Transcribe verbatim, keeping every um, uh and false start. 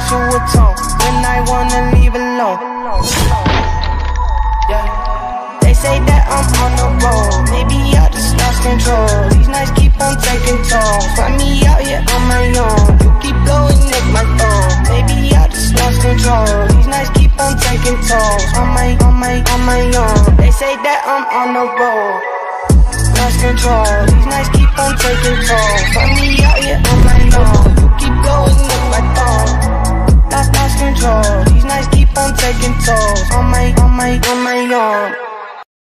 sexual tone when I wanna leave alone. Yeah. They say that I'm on the road, maybe I just lost control. These nights keep on taking tolls, find me out here on my own. You keep blowing up my phone, maybe I just lost control. These nights keep on taking tolls, on my, on my, on my own. They say that I'm on the road, lost control. These nights keep on taking tolls, find me out here on my own. You keep blowing up my phone, lost, lost control. These nights keep on taking tolls, on my, on my, on my own.